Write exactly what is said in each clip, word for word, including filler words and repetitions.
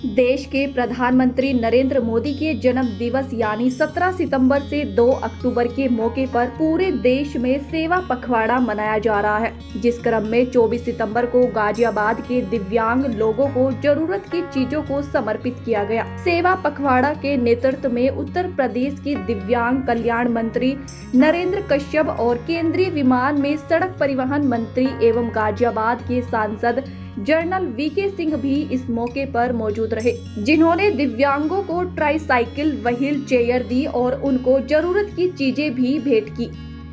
देश के प्रधानमंत्री नरेंद्र मोदी के जन्म दिवस यानी सत्रह सितंबर से दो अक्टूबर के मौके पर पूरे देश में सेवा पखवाड़ा मनाया जा रहा है। जिस क्रम में चौबीस सितंबर को गाजियाबाद के दिव्यांग लोगों को जरूरत की चीजों को समर्पित किया गया। सेवा पखवाड़ा के नेतृत्व में उत्तर प्रदेश के दिव्यांग कल्याण मंत्री नरेंद्र कश्यप और केंद्रीय विमान में सड़क परिवहन मंत्री एवं गाजियाबाद के सांसद जनरल वीके सिंह भी इस मौके पर मौजूद रहे, जिन्होंने दिव्यांगों को ट्राईसाइकिल व्हील चेयर दी और उनको जरूरत की चीजें भी भेंट की।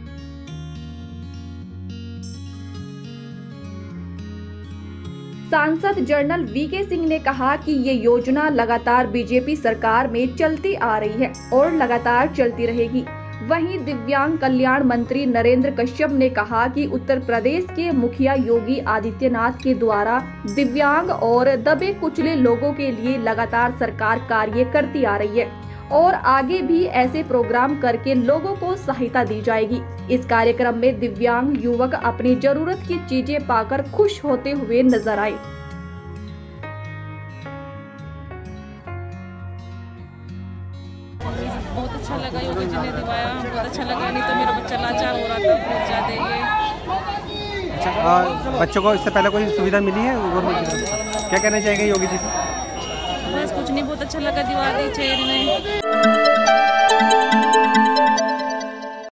सांसद जनरल वीके सिंह ने कहा कि ये योजना लगातार बीजेपी सरकार में चलती आ रही है और लगातार चलती रहेगी। वहीं दिव्यांग कल्याण मंत्री नरेंद्र कश्यप ने कहा कि उत्तर प्रदेश के मुखिया योगी आदित्यनाथ के द्वारा दिव्यांग और दबे कुचले लोगों के लिए लगातार सरकार कार्य करती आ रही है और आगे भी ऐसे प्रोग्राम करके लोगों को सहायता दी जाएगी। इस कार्यक्रम में दिव्यांग युवक अपनी जरूरत की चीजें पाकर खुश होते हुए नजर आए। बहुत अच्छा लगा योगी जी ने दिवाया, बहुत अच्छा लगा। नहीं तो मेरा बच्चा लाचार हो रहा था बहुत ज़्यादा ये। अच्छा, आ, बच्चों को इससे पहले कोई सुविधा मिली है गवर्नमेंट की तरफ? क्या कहना चाहेंगे योगी जी से? बस कुछ नहीं, बहुत अच्छा लगा दिवा दी चेयर में।